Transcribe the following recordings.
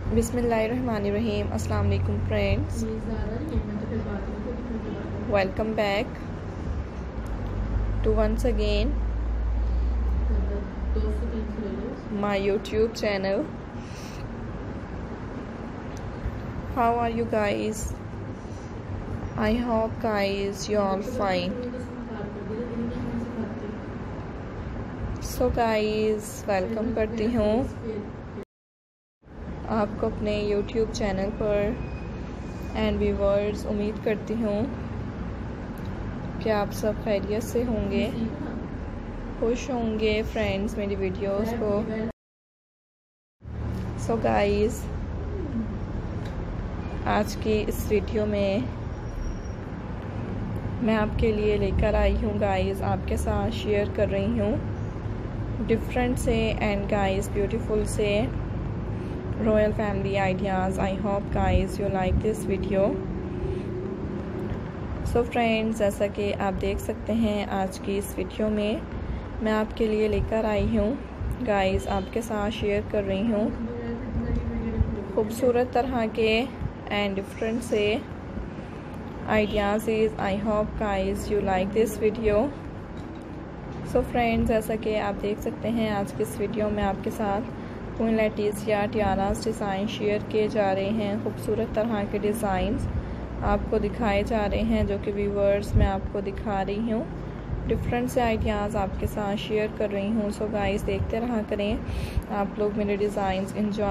बिस्मिल्लाहिर्रहमानिर्रहीम। अस्सलाम वालेकुम friends, welcome back to once again my YouTube channel. How are you guys? I hope guys you all fine. So guys welcome करती हूँ आपको अपने YouTube channel पर एंड व्यूवर्स। उम्मीद करती हूँ कि आप सब खैरियत से होंगे, खुश होंगे फ्रेंड्स मेरी वीडियोस को। सो गाइस, आज की इस वीडियो में मैं आपके लिए लेकर आई हूँ गाइस, आपके साथ शेयर कर रही हूँ डिफरेंट से एंड गाइस ब्यूटीफुल से royal family ideas. I hope guys you like this video. So friends, जैसा कि आप देख सकते हैं आज की इस वीडियो में मैं आपके लिए लेकर आई हूँ गाइज, आपके साथ शेयर कर रही हूँ खूबसूरत तरह के एंड डिफरेंट से ideas. I hope guys you like this video. So friends, जैसा कि आप देख सकते हैं आज की इस वीडियो में आपके साथ queen Letizia tiaras design share किए जा रहे हैं। खूबसूरत तरह के डिज़ाइंस आपको दिखाए जा रहे हैं जो कि व्यूवर्स मैं आपको दिखा रही हूँ। डिफरेंट से आइडियाज़ आपके साथ शेयर कर रही हूँ। सो गाइस देखते रहा करें आप लोग मेरे डिज़ाइंस इंजॉय।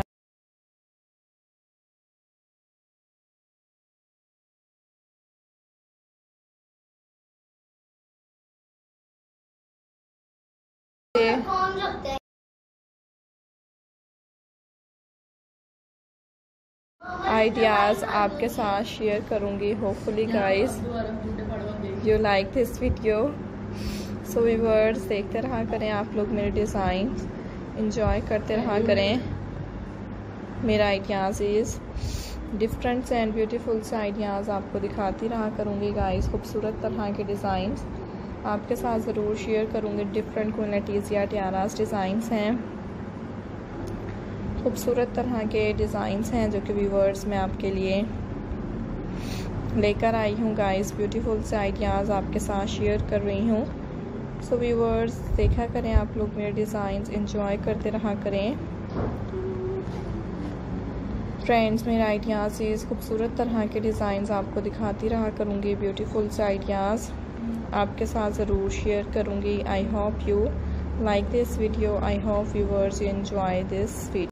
आइडियाज़ आपके साथ शेयर करूँगी। Hopefully guys you like this video. So viewers देखते रहा करें आप लोग मेरे डिज़ाइन इंजॉय करते रहा करें। मेरा आइडियाज़ डिफरेंट एंड ब्यूटीफुल से आइडियाज़ आपको दिखाती रहा करूँगी गाइस। खूबसूरत तरह के डिज़ाइंस आपके साथ ज़रूर शेयर करूँगी। Different queen Letizia tiaras designs हैं, खूबसूरत तरह के डिज़ाइंस हैं जो कि व्यूवर्स मैं आपके लिए लेकर आई हूँ गाइस। ब्यूटीफुल से आइडियाज़ आपके साथ शेयर कर रही हूँ। सो व्यूवर्स देखा करें आप लोग मेरे डिज़ाइंस इंजॉय करते रहा करें फ्रेंड्स। मेरे आइडियाज़ खूबसूरत तरह के डिज़ाइंस आपको दिखाती रहा करूँगी। ब्यूटीफुल से आइडियाज़ आपके साथ ज़रूर शेयर करूँगी। I hope you like this video. I hope viewers you enjoy this video.